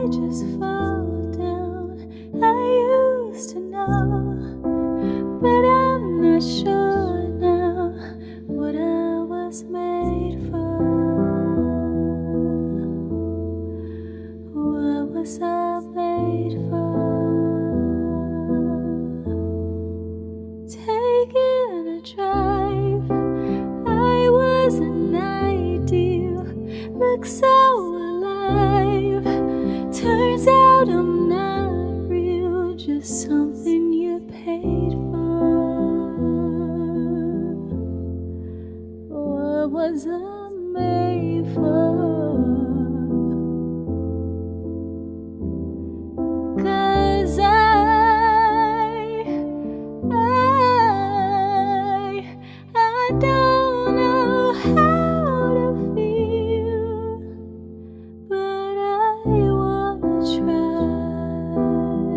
I just fall down. I used to know, but I'm not sure now what I was made for. What was I made for? Taking a drive, I was an ideal, look so alive. Turns out I'm not real, just something you paid for. What was I made for? 'Cause I don't know how to feel, but I wanna try.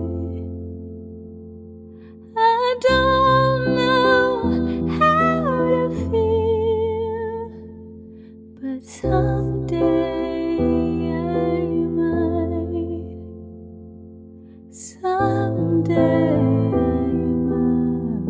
I don't know how to feel, but someday I might. Someday I might.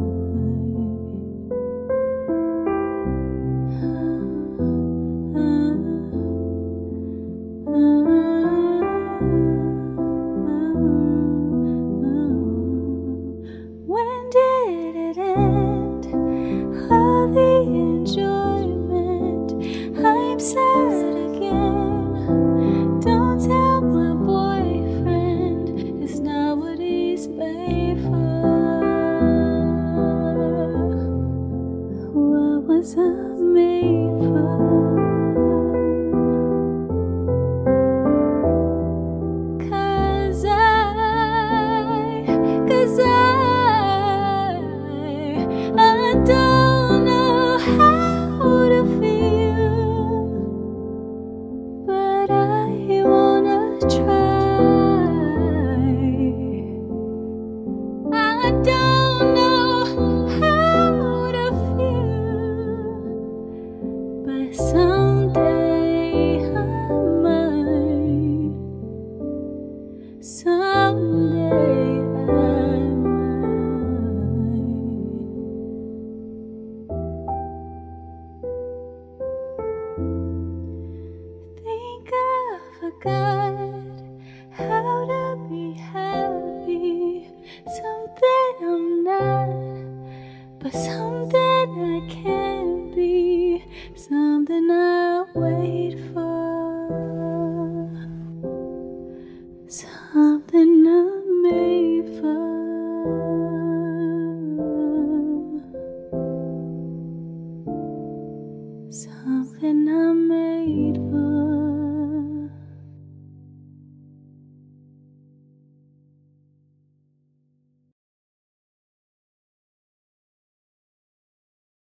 When did it end? All the enjoyment. I'm sad again. Don't tell my boyfriend, it's not what he's made for. What was I made for? 'Cause I don't know how to feel, but I wanna try. I don't know how to feel, but someday I might. Someday I might. Think I forgot how to be happy. Something I'm not, but something I can be. Something